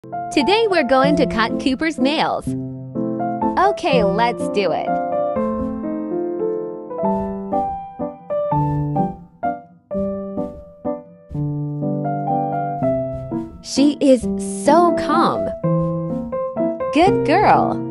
Today we're going to cut Cooper's nails. Okay, let's do it. She is so calm. Good girl.